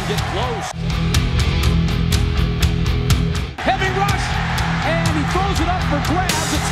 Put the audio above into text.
can get close. Heavy rush, and he throws it up for grabs.